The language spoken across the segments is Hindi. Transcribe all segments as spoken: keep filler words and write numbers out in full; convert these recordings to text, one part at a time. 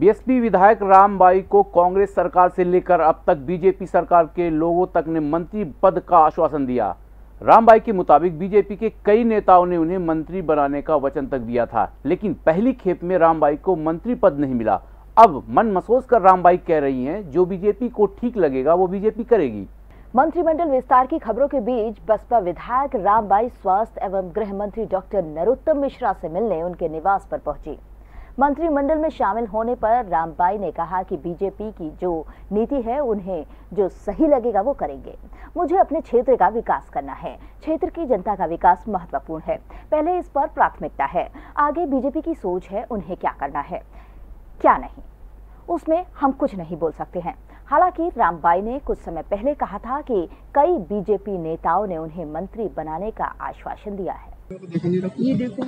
बीएसपी विधायक रामबाई को कांग्रेस सरकार से लेकर अब तक बीजेपी सरकार के लोगों तक ने मंत्री पद का आश्वासन दिया। रामबाई के मुताबिक बीजेपी के कई नेताओं ने उन्हें मंत्री बनाने का वचन तक दिया था, लेकिन पहली खेप में रामबाई को मंत्री पद नहीं मिला। अब मन मसोस कर रामबाई कह रही हैं, जो बीजेपी को ठीक लगेगा वो बीजेपी करेगी। मंत्रिमंडल विस्तार की खबरों के बीच बसपा विधायक रामबाई स्वास्थ्य एवं गृह मंत्री डॉक्टर नरोत्तम मिश्रा से मिलने उनके निवास पर पहुंची। मंत्रिमंडल में शामिल होने पर रामबाई ने कहा कि बीजेपी की जो नीति है उन्हें जो सही लगेगा वो करेंगे। मुझे अपने क्षेत्र का विकास करना है, क्षेत्र की जनता का विकास महत्वपूर्ण है, पहले इस पर प्राथमिकता है। आगे बीजेपी की सोच है उन्हें क्या करना है क्या नहीं, उसमें हम कुछ नहीं बोल सकते हैं। हालांकि रामबाई ने कुछ समय पहले कहा था कि कई बीजेपी नेताओं ने उन्हें मंत्री बनाने का आश्वासन दिया है। ये देखो,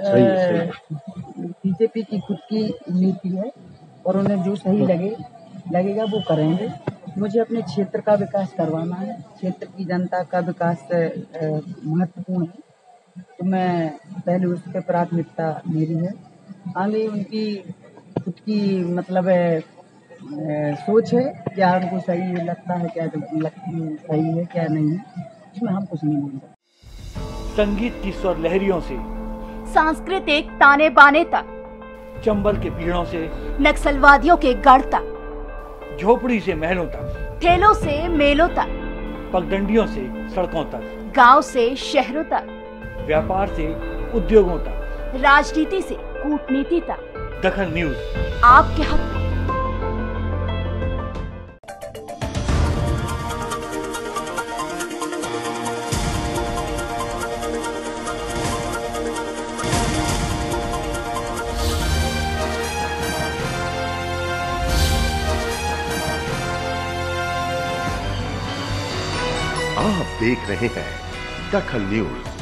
बीजेपी की खुद की नीति है और उन्हें जो सही लगे लगेगा वो करेंगे। मुझे अपने क्षेत्र का विकास करवाना है, क्षेत्र की जनता का विकास महत्वपूर्ण है, तो मैं पहले उस पर प्राथमिकता मेरी है। आगे उनकी खुद की मतलब है, सोच है, क्या उनको सही लगता है, क्या सही है क्या नहीं है, इसमें हम कुछ नहीं बोल सकते। संगीत की स्वर लहरियों से सांस्कृतिक ताने बाने तक, चंबल के पीड़ों से नक्सलवादियों के गढ़ तक, झोपड़ी से महलों तक, ठेलों से मेलों तक, पगडंडियों से सड़कों तक, गांव से शहरों तक, व्यापार से उद्योगों तक, राजनीति से कूटनीति तक, दखल न्यूज आपके हाथ में। आप देख रहे हैं दखल न्यूज।